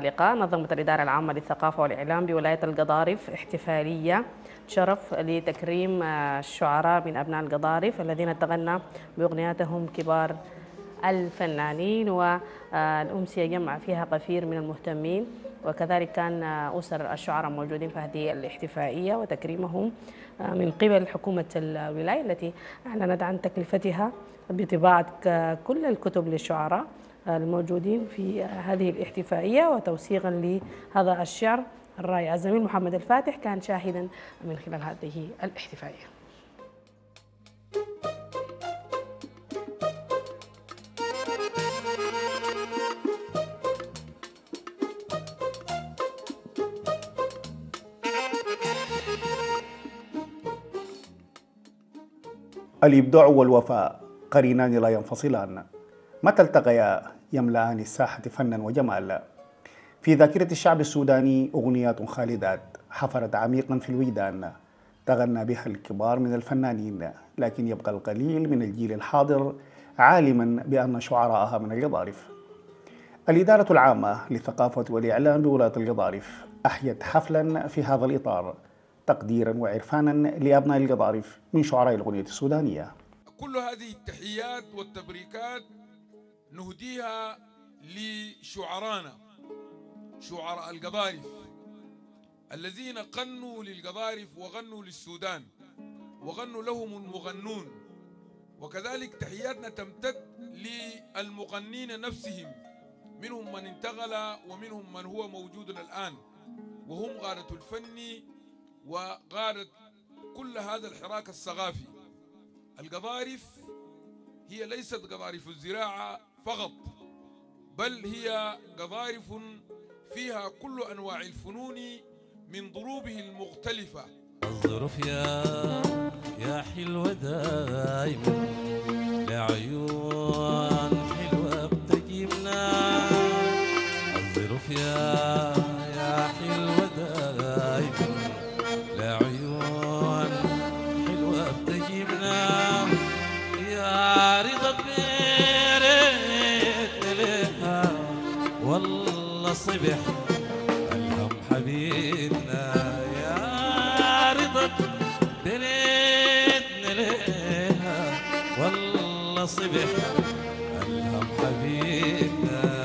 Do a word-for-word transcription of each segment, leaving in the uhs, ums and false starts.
السابقة نظمت الإدارة العامة للثقافة والإعلام بولاية القضارف احتفالية شرف لتكريم الشعراء من أبناء القضارف الذين تغنى بأغنياتهم كبار الفنانين، والأمسية جمع فيها كثير من المهتمين، وكذلك كان أسر الشعراء موجودين في هذه الاحتفائية وتكريمهم من قبل حكومة الولاية التي أعلنت عن تكلفتها بطباعة كل الكتب للشعراء الموجودين في هذه الاحتفائية وتوثيقا لهذا الشعر الرائع. الزميل محمد الفاتح كان شاهدا من خلال هذه الاحتفائية. الإبداع والوفاء قرينان لا ينفصلان، متى التقيا يملأان الساحة فنا وجمال. في ذاكرة الشعب السوداني أغنيات خالدات حفرت عميقا في الوجدان تغنى بها الكبار من الفنانين، لكن يبقى القليل من الجيل الحاضر عالما بأن شعراءها من القضارف. الإدارة العامة للثقافة والإعلام بولاية القضارف أحيت حفلا في هذا الإطار تقديرا وعرفانا لأبناء القضارف من شعراء الأغنية السودانية. كل هذه التحيات والتبريكات نهديها لشعرانا شعراء القضارف الذين غنوا للقضارف وغنوا للسودان وغنوا لهم المغنون، وكذلك تحياتنا تمتد للمغنين نفسهم، منهم من انتقل ومنهم من هو موجود الآن وهم غارة الفن وغارة كل هذا الحراك الثقافي. القضارف هي ليست قضارف الزراعة فقط، بل هي قضارف فيها كل أنواع الفنون من ضروبه المختلفة. الظروف يا يا حلوة دايما لعيون حلوة بتجيبنا، الظروف يا يا حلوة دايما لعيون حلوة بتجيبنا، يا رضا بيرت لها والله صبح الهم حبيبنا، يا رضا بيرت لها والله صبح الهم حبيبنا.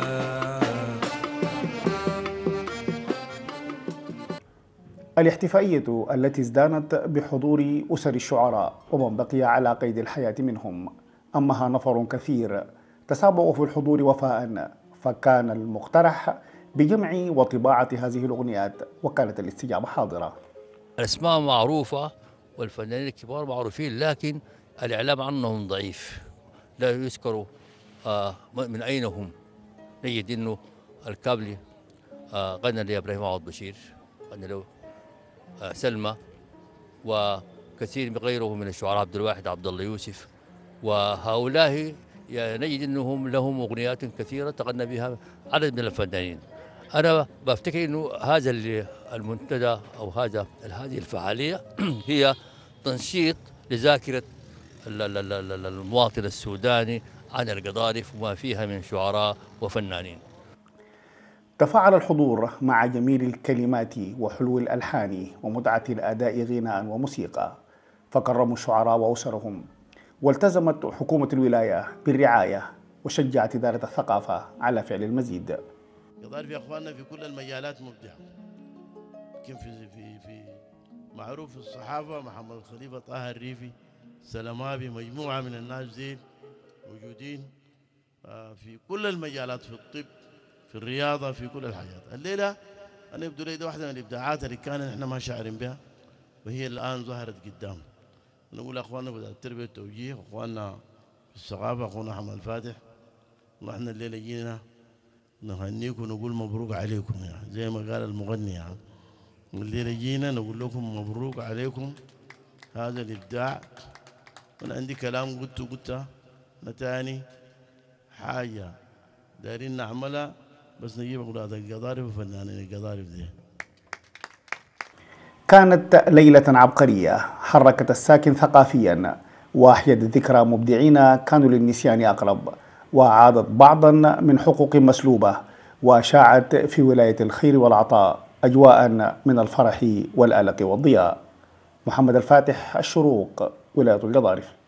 الاحتفائية التي ازدانت بحضور أسر الشعراء ومن بقي على قيد الحياة منهم أمها نفر كثير تسابقوا في الحضور وفاء، فكان المقترح بجمع وطباعة هذه الأغنيات وكانت الاستجابة حاضرة. الأسماء معروفة والفنانين الكبار معروفين، لكن الإعلام عنهم ضعيف، لا يذكروا آه من أين هم. نجد أنه الكابلي آه غنى لإبراهيم عوض بشير، غنى له آه سلمى، وكثير من غيره من الشعراء، عبد الواحد عبد الله يوسف، وهؤلاء نجد أنهم لهم أغنيات كثيرة تغنى بها عدد من الفنانين. أنا بفتكر أنه هذا المنتدى أو هذا هذه الفعالية هي تنشيط لذاكرة المواطن السوداني عن القضارف وما فيها من شعراء وفنانين. تفاعل الحضور مع جميل الكلمات وحلو الألحان ومتعة الأداء غناء وموسيقى، فكرموا الشعراء وأسرهم، والتزمت حكومة الولاية بالرعاية وشجعت إدارة الثقافة على فعل المزيد. القضارف يا اخواننا في كل المجالات مبدع، يمكن في في في معروف في الصحافة محمد الخليفة طه الريفي سلمابي، مجموعة من الناس زين موجودين في كل المجالات، في الطب في الرياضة في كل الحاجات. الليلة أنا يبدو لي واحدة من الإبداعات اللي كان إحنا ما شاعرين بها وهي الآن ظهرت قدام. نقول أخواننا بدأ التربية والتوجيه، أخواننا في الثقافة، أخونا محمد الفاتح، ونحن الليلة جينا نهنيكم ونقول مبروك عليكم، يعني زي ما قال المغني، يعني الليلة جينا نقول لكم مبروك عليكم هذا الإبداع. وأنا عندي كلام قلته قلته نتاني حاجة دايرين نعملها، بس نجيب أولاد القضارف وفنانين القضارف دي. كانت ليلة عبقرية حركت الساكن ثقافيا وأحيت ذكرى مبدعين كانوا للنسيان أقرب، وأعادت بعضا من حقوق مسلوبة وشاعت في ولاية الخير والعطاء أجواء من الفرح والألق والضياء. محمد الفاتح، الشروق، ولاية القضارف.